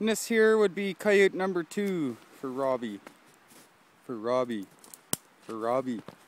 And this here would be coyote number 2 for Robbie. For Robbie. For Robbie.